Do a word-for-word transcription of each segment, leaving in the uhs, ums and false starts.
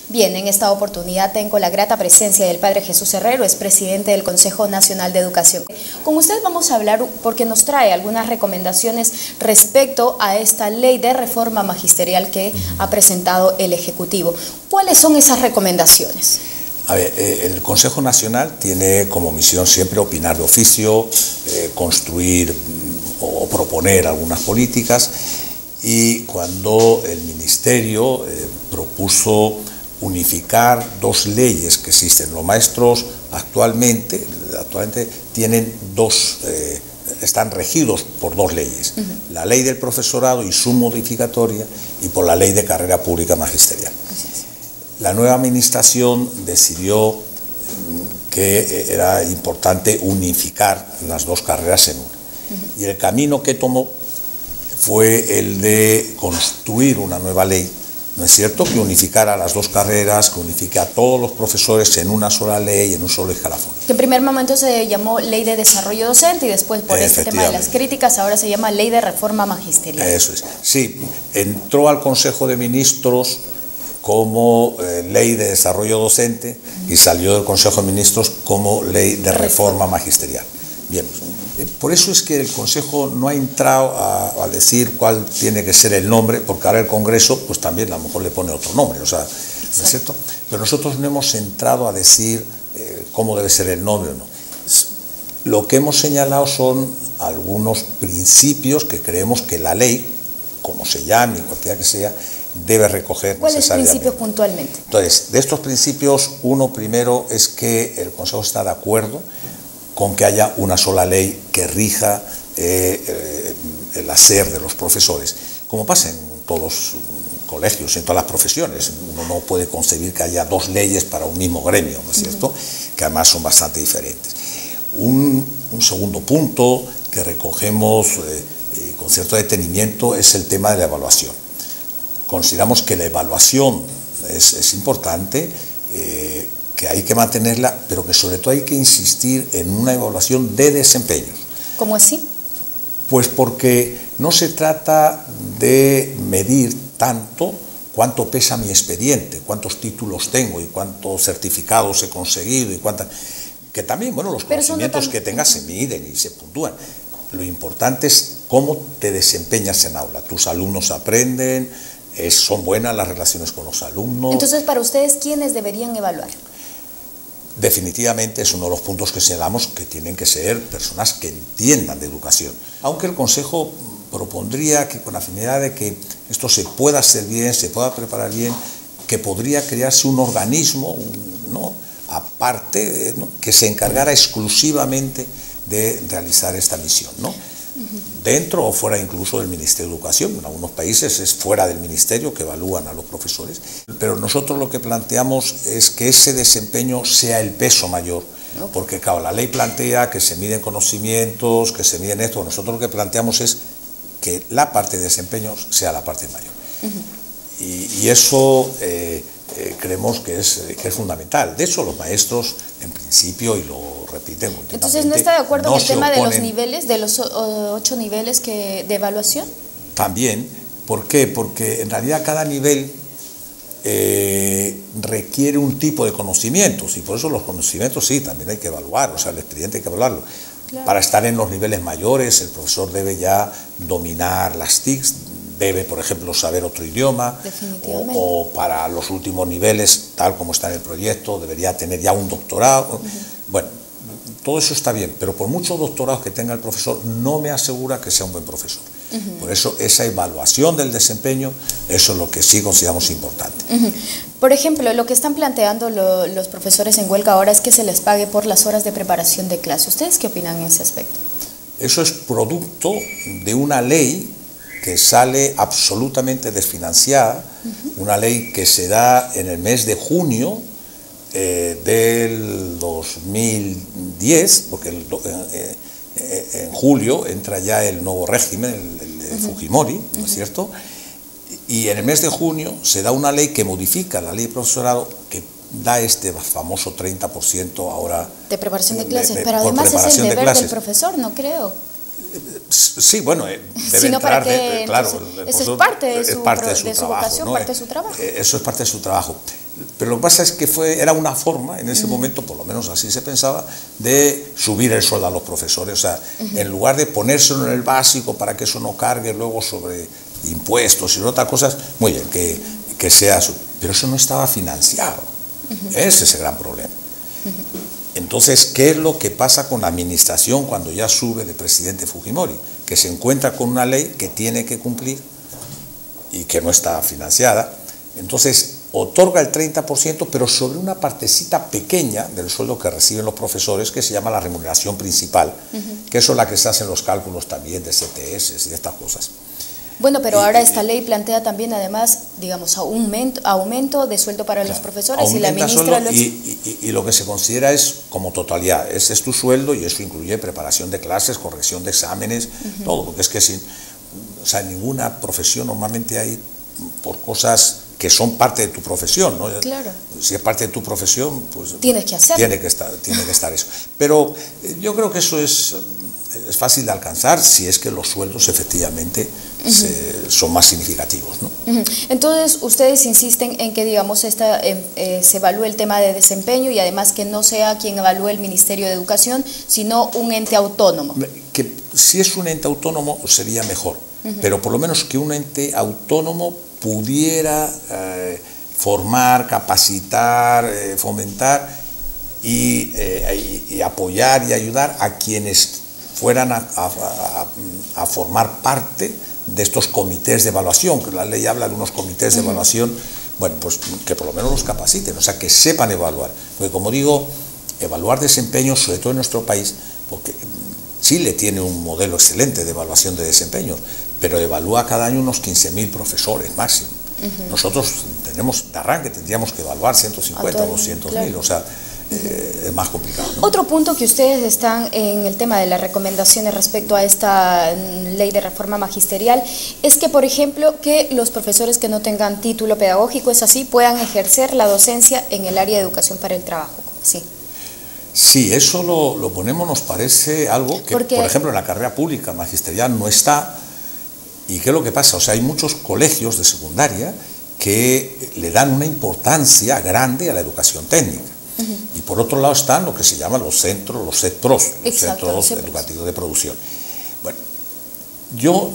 Bien, en esta oportunidad tengo la grata presencia del Padre Jesús Herrero, es presidente del Consejo Nacional de Educación. Con usted vamos a hablar porque nos trae algunas recomendaciones respecto a esta ley de reforma magisterial que ha presentado el Ejecutivo. ¿Cuáles son esas recomendaciones? A ver, eh, el Consejo Nacional tiene como misión siempre opinar de oficio, eh, construir mm, o proponer algunas políticas, y cuando el Ministerio eh, propuso unificar dos leyes que existen, los maestros actualmente, actualmente tienen dos, eh, están regidos por dos leyes, uh-huh. la ley del profesorado y su modificatoria, y por la ley de carrera pública magisterial. La nueva administración decidió que era importante unificar las dos carreras en una. Uh-huh. Y el camino que tomó fue el de construir una nueva ley, ¿no es cierto?, que unificara las dos carreras, que unifique a todos los profesores en una sola ley, en un solo escalafón. Que en primer momento se llamó Ley de Desarrollo Docente y después, por este tema de las críticas, ahora se llama Ley de Reforma Magisterial. Eso es. Sí, entró al Consejo de Ministros como eh, Ley de Desarrollo Docente y salió del Consejo de Ministros como Ley de Reforma Magisterial. Bien, por eso es que el Consejo no ha entrado a, a decir cuál tiene que ser el nombre, porque ahora el Congreso pues también a lo mejor le pone otro nombre, o sea, ¿no es cierto? Pero nosotros no hemos entrado a decir eh, cómo debe ser el nombre o no. Lo que hemos señalado son algunos principios que creemos que la ley, como se llame, cualquiera que sea, debe recoger necesariamente. ¿Cuáles principios puntualmente? Entonces, de estos principios, uno primero es que el Consejo está de acuerdo con que haya una sola ley que rija eh, eh, el hacer de los profesores, como pasa en todos los colegios, en todas las profesiones. Uno no puede concebir que haya dos leyes para un mismo gremio, ¿no es cierto?, uh-huh. que además son bastante diferentes. Un, un segundo punto que recogemos eh, eh, con cierto detenimiento es el tema de la evaluación. Consideramos que la evaluación es, es importante, eh, que hay que mantenerla, pero que sobre todo hay que insistir en una evaluación de desempeños. ¿Cómo así? Pues porque no se trata de medir tanto cuánto pesa mi expediente, cuántos títulos tengo y cuántos certificados he conseguido y cuántas... que también, bueno, los pero conocimientos tan... que tengas se miden y se puntúan. Lo importante es cómo te desempeñas en aula. Tus alumnos aprenden, es, son buenas las relaciones con los alumnos. Entonces, para ustedes, ¿quiénes deberían evaluar? Definitivamente es uno de los puntos que señalamos, que tienen que ser personas que entiendan de educación. Aunque el Consejo propondría que, con la finalidad de que esto se pueda hacer bien, se pueda preparar bien, que podría crearse un organismo, ¿no?, aparte, ¿no?, que se encargara exclusivamente de realizar esta misión, ¿no? Uh-huh. Dentro o fuera incluso del Ministerio de Educación. En algunos países es fuera del Ministerio que evalúan a los profesores, pero nosotros lo que planteamos es que ese desempeño sea el peso mayor, okay. porque claro, la ley plantea que se miden conocimientos, que se miden esto. Nosotros lo que planteamos es que la parte de desempeño sea la parte mayor. Uh-huh. y, y eso eh, eh, creemos que es, que es fundamental. De hecho, los maestros, en principio, y lo repiten continuamente. Entonces, ¿no está de acuerdo con el tema de los niveles, de los ocho niveles que, de evaluación? También. ¿Por qué? Porque en realidad cada nivel eh, requiere un tipo de conocimientos, y por eso los conocimientos sí, también hay que evaluar, o sea, el expediente hay que evaluarlo. Claro. Para estar en los niveles mayores, el profesor debe ya dominar las T I Cs, debe, por ejemplo, saber otro idioma, o, o para los últimos niveles, tal como está en el proyecto, debería tener ya un doctorado. Uh-huh. Bueno, todo eso está bien, pero por muchos doctorados que tenga el profesor, no me asegura que sea un buen profesor. Uh-huh. Por eso, esa evaluación del desempeño, eso es lo que sí consideramos importante. Uh-huh. Por ejemplo, lo que están planteando lo, los profesores en huelga ahora es que se les pague por las horas de preparación de clase. ¿Ustedes qué opinan en ese aspecto? Eso es producto de una ley que sale absolutamente desfinanciada, uh-huh. una ley que se da en el mes de junio eh, del dos mil diez, porque el, eh, eh, en julio entra ya el nuevo régimen, el, el de uh-huh. Fujimori, ¿no es cierto? Y en el mes de junio se da una ley que modifica la ley de profesorado, que da este famoso treinta por ciento ahora de preparación de clases, de, de, pero además es el deber de del profesor, no creo. Sí, bueno, debe Sino entrar, para que, de, claro, entonces, eso es parte de su, es parte de su, de su trabajo, vocación, ¿no? parte de su trabajo. Eso es parte de su trabajo. Pero lo que pasa es que fue, era una forma, en ese uh-huh. momento, por lo menos así se pensaba, de subir el sueldo a los profesores. O sea, uh-huh. en lugar de ponérselo en el básico para que eso no cargue luego sobre impuestos y otras cosas, muy bien, que, que sea... Pero eso no estaba financiado. Uh-huh. Ese es el gran problema. Uh-huh. Entonces, ¿qué es lo que pasa con la administración cuando ya sube de presidente Fujimori? Que se encuentra con una ley que tiene que cumplir y que no está financiada. Entonces, otorga el treinta por ciento, pero sobre una partecita pequeña del sueldo que reciben los profesores, que se llama la remuneración principal, uh-huh. que eso es la que se hacen los cálculos también de C T S y de estas cosas. Bueno, pero y, ahora y, esta ley plantea también, además, digamos, aumento, aumento de sueldo para claro, los profesores y la ministra... Lo... Y, y, y lo que se considera es como totalidad, ese es tu sueldo y eso incluye preparación de clases, corrección de exámenes, uh-huh. todo, porque es que sin, o sea, en ninguna profesión normalmente hay por cosas que son parte de tu profesión, ¿no? Claro. Si es parte de tu profesión, pues... Tienes que hacerlo. Tiene que estar, tiene que estar eso. Pero yo creo que eso es... es fácil de alcanzar si es que los sueldos efectivamente uh-huh. se, son más significativos, ¿no? Uh-huh. Entonces, ustedes insisten en que, digamos, esta, eh, eh, se evalúe el tema de desempeño y además que no sea quien evalúe el Ministerio de Educación, sino un ente autónomo. Que si es un ente autónomo sería mejor, uh-huh. pero por lo menos que un ente autónomo pudiera eh, formar, capacitar, eh, fomentar y, eh, y, y apoyar y ayudar a quienes fueran a, a, a, a formar parte de estos comités de evaluación, que la ley habla de unos comités de evaluación, bueno, pues que por lo menos los capaciten, o sea, que sepan evaluar. Porque como digo, evaluar desempeño, sobre todo en nuestro país, porque Chile tiene un modelo excelente de evaluación de desempeño, pero evalúa cada año unos quince mil profesores máximo. Uh-huh. Nosotros tenemos, de arranque, tendríamos que evaluar ciento cincuenta o doscientos mil, claro. O sea, Eh, es más complicado, ¿no? Otro punto que ustedes están en el tema de las recomendaciones respecto a esta ley de reforma magisterial es que, por ejemplo, que los profesores que no tengan título pedagógico, es así, puedan ejercer la docencia en el área de educación para el trabajo, ¿sí? Sí, eso lo, lo ponemos, nos parece algo que, Porque, por ejemplo, en la carrera pública magisterial no está. ¿Y qué es lo que pasa? O sea, hay muchos colegios de secundaria que le dan una importancia grande a la educación técnica. Uh-huh. Y por otro lado están lo que se llaman los centros, los C E T P R O S, los Exacto, centros los educativos de producción. Bueno, yo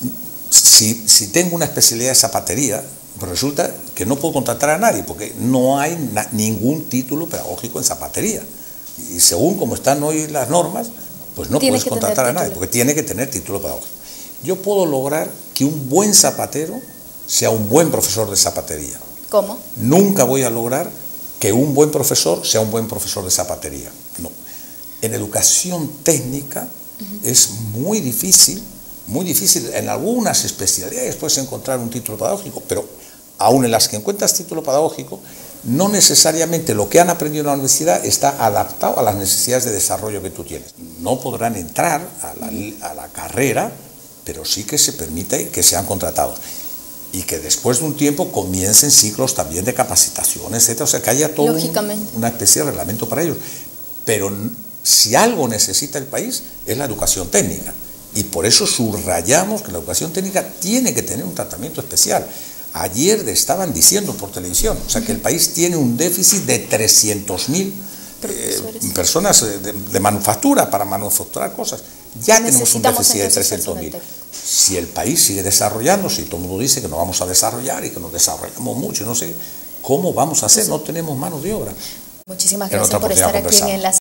si, si tengo una especialidad de zapatería, pues resulta que no puedo contratar a nadie porque no hay na, ningún título pedagógico en zapatería. Y según como están hoy las normas, pues no puedes contratar a nadie porque tiene que tener título pedagógico. Yo puedo lograr que un buen zapatero sea un buen profesor de zapatería. ¿Cómo? Nunca voy a lograr que un buen profesor sea un buen profesor de zapatería. No. En educación técnica uh-huh. es muy difícil, muy difícil. En algunas especialidades puedes encontrar un título pedagógico, pero aún en las que encuentras título pedagógico, no necesariamente lo que han aprendido en la universidad está adaptado a las necesidades de desarrollo que tú tienes. No podrán entrar a la, a la carrera, pero sí que se permite que sean contratados. Y que después de un tiempo comiencen ciclos también de capacitación, etcétera. O sea, que haya todo un, una especie de reglamento para ellos. Pero si algo necesita el país es la educación técnica. Y por eso subrayamos que la educación técnica tiene que tener un tratamiento especial. Ayer estaban diciendo por televisión, o sea, que el país tiene un déficit de trescientos mil eh, personas de, de manufactura para manufacturar cosas. Ya tenemos un déficit de trescientos mil. Si el país sigue desarrollándose y todo el mundo dice que nos vamos a desarrollar y que nos desarrollamos mucho, no sé cómo vamos a hacer, no tenemos mano de obra. Muchísimas gracias por estar aquí en Enlace.